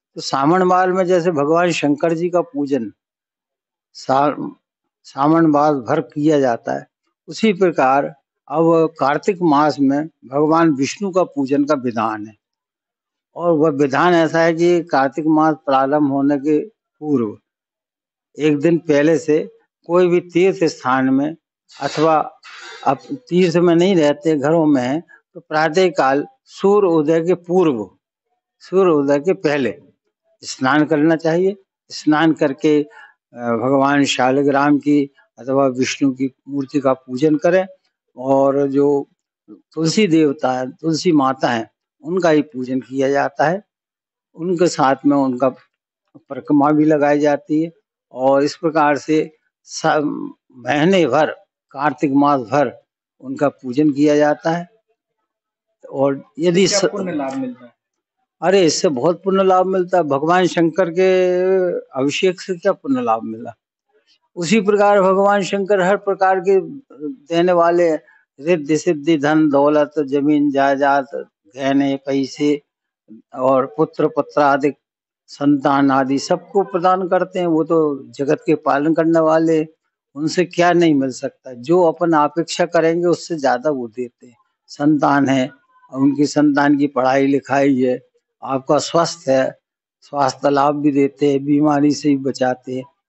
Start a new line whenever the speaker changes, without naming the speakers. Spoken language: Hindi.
तो सावन मास में जैसे भगवान शंकर जी का पूजन सा, सावन मास भर किया जाता है, उसी प्रकार अब कार्तिक मास में भगवान विष्णु का पूजन का विधान है। और वह विधान ऐसा है कि कार्तिक मास प्रारंभ होने के पूर्व एक दिन पहले से कोई भी तीर्थ स्थान में अथवा अब तीर्थ में नहीं रहते, घरों में है, तो प्रातः काल सूर्य उदय के पूर्व, सूर्य उदय के पहले स्नान करना चाहिए। स्नान करके भगवान शालिग्राम की अथवा विष्णु की मूर्ति का पूजन करें, और जो तुलसी देवता है, तुलसी माता है, उनका ही पूजन किया जाता है। उनके साथ में उनका परिक्रमा भी लगाई जाती है, और इस प्रकार से सब महीने भर, कार्तिक मास भर उनका पूजन किया जाता है। और यदि
क्या पुण्य लाभ मिलता है?
अरे इससे बहुत पुण्य लाभ मिलता है। भगवान शंकर के अभिषेक से क्या पुण्य लाभ मिला। उसी प्रकार भगवान शंकर हर प्रकार के देने वाले रिद्धि सिद्धि, धन दौलत, जमीन जायदाद, गहने पैसे और पुत्र पुत्र आदि, संतान आदि सबको प्रदान करते हैं। वो तो जगत के पालन करने वाले, उनसे क्या नहीं मिल सकता। जो अपन अपेक्षा करेंगे उससे ज्यादा वो देते हैं। संतान है, उनकी संतान की पढ़ाई लिखाई है, आपका स्वास्थ्य है, स्वास्थ्य लाभ भी देते हैं, बीमारी से भी बचाते हैं।